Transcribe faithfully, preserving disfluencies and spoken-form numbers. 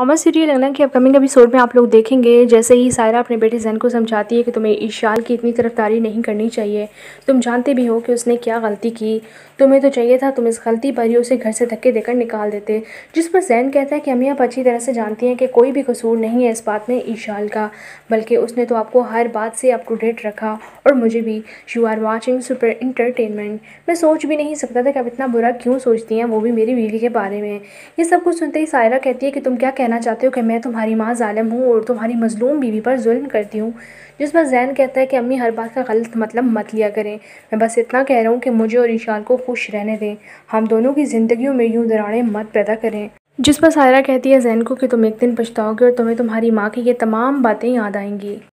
Drama serial है ना कि अपकमिंग एपिसोड में आप लोग देखेंगे जैसे ही सायरा अपने बेटे जैन को समझाती है कि तुम्हें ईशाल की इतनी तरफदारी नहीं करनी चाहिए। तुम जानते भी हो कि उसने क्या गलती की। तुम्हें तो चाहिए था तुम इस गलती पर ही उसे घर से धक्के देकर निकाल देते। जिस पर जैन कहता है कि अम्मी आप अच्छी तरह से जानती हैं कि कोई भी कसूर नहीं है इस बात में ईशाल का, बल्कि उसने तो आपको हर बात से अप टू डेट रखा और मुझे भी। You are watching super entertainment. मैं सोच भी नहीं सकता था कि आप इतना बुरा क्यों सोचती हैं, वो भी मेरी बीवी के बारे में। ये सब कुछ सुनते ही सायरा कहती है कि तुम क्या कहना चाहते हो कि मैं तुम्हारी माँ ज़ालिम हूँ और तुम्हारी मज़लूम बीवी पर जुल्म करती हूँ। जिस पर जैन कहता है कि अम्मी हर बात का गलत मतलब मत लिया करें। मैं बस इतना कह रहा हूँ कि मुझे और ईशान को खुश रहने दें। हम दोनों की ज़िंदगियों में यूँ दरारें मत पैदा करें। जिस पर सायरा कहती है जैन को कि तुम एक दिन पछताओगे और तुम्हें तुम्हारी माँ की ये तमाम बातें याद आएंगी।